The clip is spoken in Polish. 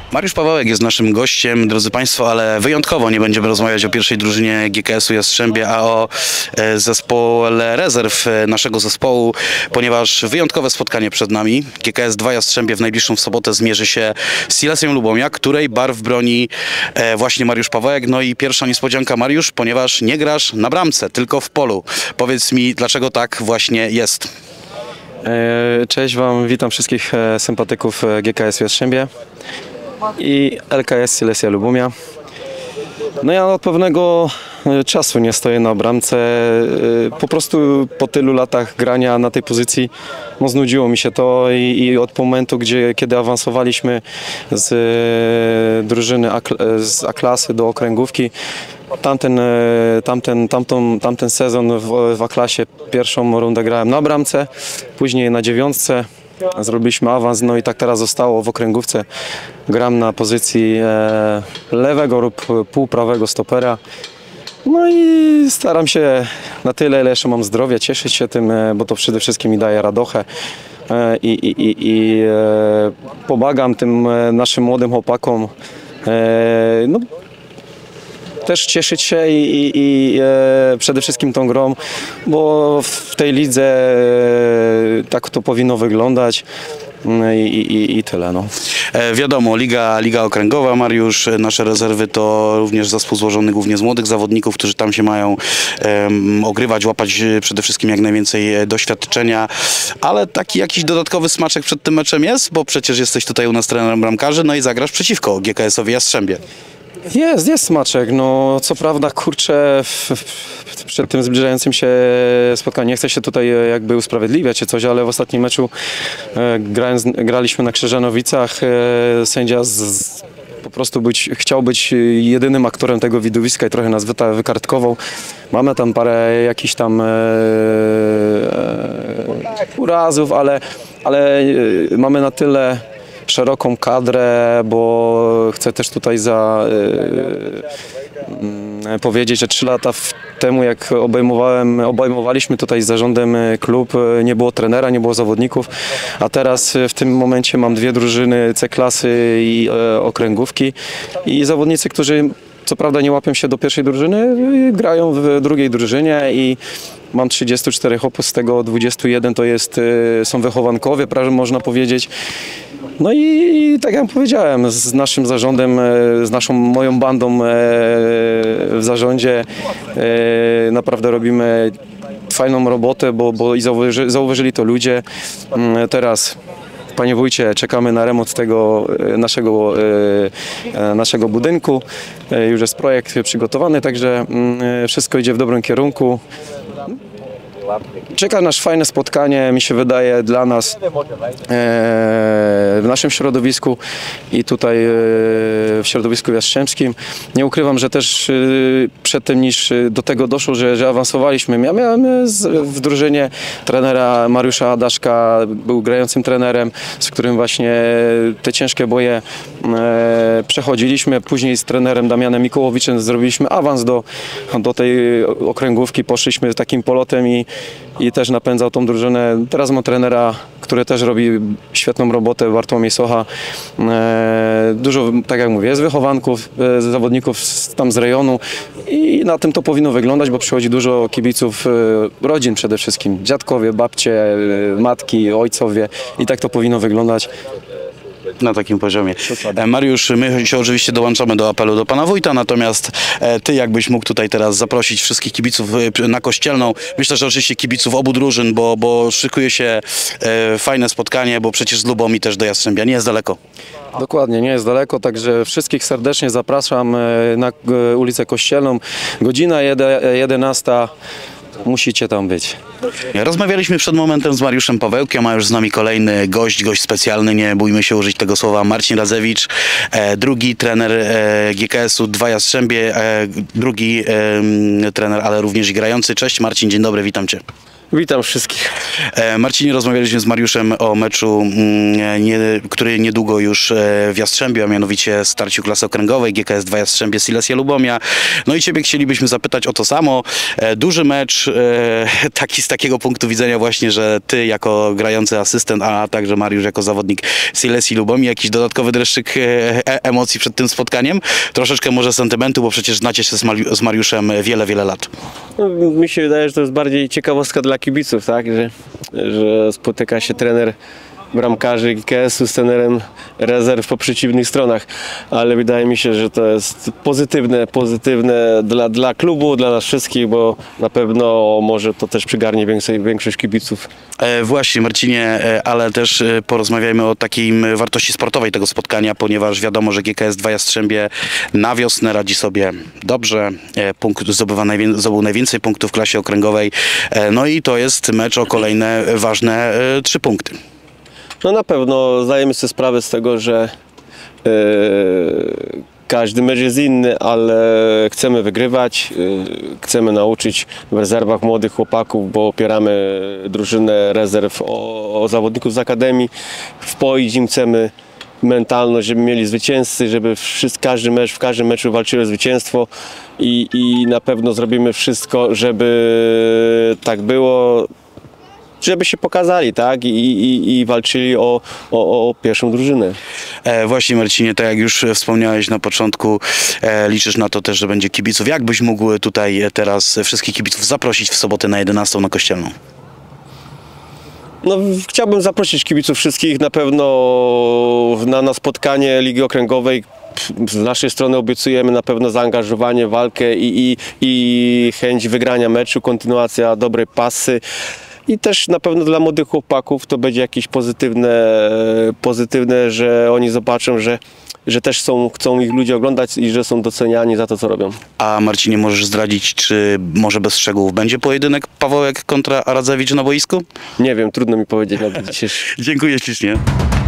Mariusz Pawełek jest naszym gościem, drodzy Państwo, ale wyjątkowo nie będziemy rozmawiać o pierwszej drużynie GKS-u Jastrzębie, a o zespole rezerw naszego zespołu, ponieważ wyjątkowe spotkanie przed nami. GKS 2 Jastrzębie w najbliższą sobotę zmierzy się z Silesią Lubomiak, której barw broni właśnie Mariusz Pawełek. No i pierwsza niespodzianka, Mariusz, ponieważ nie grasz na bramce, tylko w polu. Powiedz mi, dlaczego tak właśnie jest? Cześć Wam, witam wszystkich sympatyków GKS Jastrzębie i LKS Silesia Lubomia. No ja od pewnego czasu nie stoję na bramce, po prostu po tylu latach grania na tej pozycji no znudziło mi się to i od momentu, kiedy awansowaliśmy z drużyny z A-klasy do okręgówki, tamten sezon w A-klasie pierwszą rundę grałem na bramce, później na dziewiątce. Zrobiliśmy awans, no i tak teraz zostało w okręgówce. Gram na pozycji lewego lub półprawego stopera. No i staram się na tyle, ile jeszcze mam zdrowia, cieszyć się tym, bo to przede wszystkim mi daje radochę. I pomagam tym naszym młodym chłopakom no, też cieszyć się i przede wszystkim tą grą, bo w tej lidze tak to powinno wyglądać. I tyle. No. Wiadomo, Liga Okręgowa, Mariusz, nasze rezerwy to również zespół złożony głównie z młodych zawodników, którzy tam się mają ogrywać, łapać przede wszystkim jak najwięcej doświadczenia, ale taki jakiś dodatkowy smaczek przed tym meczem jest, bo przecież jesteś tutaj u nas trenerem bramkarzy, no i zagrasz przeciwko GKS-owi Jastrzębie. Jest smaczek, no co prawda kurczę przed tym zbliżającym się spotkaniem, nie chcę się tutaj jakby usprawiedliwiać czy coś, ale w ostatnim meczu graliśmy na Krzyżanowicach, sędzia po prostu chciał być jedynym aktorem tego widowiska i trochę nas wykartkował. Mamy tam parę jakichś tam urazów, ale mamy na tyle szeroką kadrę, bo chcę też tutaj powiedzieć, że 3 lata temu, jak obejmowaliśmy tutaj z zarządem klub, nie było trenera, nie było zawodników, a teraz w tym momencie mam 2 drużyny C-klasy i okręgówki i zawodnicy, którzy co prawda nie łapią się do pierwszej drużyny, grają w drugiej drużynie i mam 34 chłopów, z tego 21 to są wychowankowie, prawie można powiedzieć. No i tak jak powiedziałem, z naszym zarządem, z moją bandą w zarządzie naprawdę robimy fajną robotę, bo i zauważyli to ludzie. Teraz, panie wójcie, czekamy na remont tego naszego budynku. Już jest projekt przygotowany, także wszystko idzie w dobrym kierunku. Czeka nas fajne spotkanie, mi się wydaje, dla nas w naszym środowisku i tutaj w środowisku jastrzębskim. Nie ukrywam, że też przed tym, niż do tego doszło, że awansowaliśmy. Ja miałem w drużynie trenera Mariusza Adaszka, był grającym trenerem, z którym właśnie te ciężkie boje przechodziliśmy. Później z trenerem Damianem Mikołowiczem zrobiliśmy awans do tej okręgówki, poszliśmy takim polotem i też napędzał tą drużynę. Teraz mam trenera, który też robi świetną robotę, Bartłomiej Socha. Dużo, tak jak mówię, jest wychowanków, zawodników tam z rejonu i na tym to powinno wyglądać, bo przychodzi dużo kibiców, rodzin przede wszystkim, dziadkowie, babcie, matki, ojcowie i tak to powinno wyglądać. Na takim poziomie. Mariusz, my się oczywiście dołączamy do apelu do pana wójta, natomiast ty jakbyś mógł tutaj teraz zaprosić wszystkich kibiców na Kościelną, myślę, że oczywiście kibiców obu drużyn, bo szykuje się fajne spotkanie, bo przecież z Lubomi też do Jastrzębia nie jest daleko. Dokładnie, nie jest daleko, także wszystkich serdecznie zapraszam na ulicę Kościelną, godzina 11. Musicie tam być. Rozmawialiśmy przed momentem z Mariuszem Pawełkiem, a już z nami kolejny gość specjalny, nie bójmy się użyć tego słowa, Marcin Radzewicz, drugi trener GKS-u 2 Jastrzębie, drugi trener, ale również i grający. Cześć Marcin, dzień dobry, witam Cię. Witam wszystkich. Marcinie, rozmawialiśmy z Mariuszem o meczu, który niedługo już w Jastrzębiu, a mianowicie starciu klasy okręgowej GKS 2 Jastrzębie Silesia Lubomia. No i Ciebie chcielibyśmy zapytać o to samo. Duży mecz, taki z takiego punktu widzenia właśnie, że Ty jako grający asystent, a także Mariusz jako zawodnik Silesii Lubomii, jakiś dodatkowy dreszczyk emocji przed tym spotkaniem? Troszeczkę może sentymentu, bo przecież znacie się z Mariuszem wiele, wiele lat. No, mi się wydaje, że to jest bardziej ciekawostka dla kibiców, tak? Że spotyka się trener bramkarzy GKS-u z trenerem rezerw po przeciwnych stronach, ale wydaje mi się, że to jest pozytywne dla klubu, dla nas wszystkich, bo na pewno może to też przygarnie większość kibiców. Właśnie, Marcinie, ale też porozmawiajmy o takiej wartości sportowej tego spotkania, ponieważ wiadomo, że GKS 2 Jastrzębie na wiosnę radzi sobie dobrze, zdobył najwięcej punktów w klasie okręgowej, no i to jest mecz o kolejne ważne 3 punkty. No na pewno zdajemy sobie sprawę z tego, że każdy mecz jest inny, ale chcemy wygrywać, chcemy nauczyć w rezerwach młodych chłopaków, bo opieramy drużynę rezerw o zawodników z akademii, wpoić im chcemy mentalność, żeby mieli zwycięzcy, żeby w każdym meczu walczyli o zwycięstwo i na pewno zrobimy wszystko, żeby tak było, żeby się pokazali, tak? I walczyli o pierwszą drużynę. Właśnie, Marcinie, tak jak już wspomniałeś na początku, liczysz na to też, że będzie kibiców. Jak byś mógł tutaj teraz wszystkich kibiców zaprosić w sobotę na 11 na Kościelną? No, chciałbym zaprosić kibiców wszystkich na pewno na spotkanie Ligi Okręgowej. Z naszej strony obiecujemy na pewno zaangażowanie, walkę i chęć wygrania meczu, kontynuacja dobrej pasy. I też na pewno dla młodych chłopaków to będzie jakieś pozytywne, że oni zobaczą, że też chcą ich ludzie oglądać i że są doceniani za to, co robią. A Marcinie, możesz zdradzić, czy może bez szczegółów będzie pojedynek Pawełek kontra Radzewicz na boisku? Nie wiem, trudno mi powiedzieć na dzisiejszy. Dziękuję ślicznie.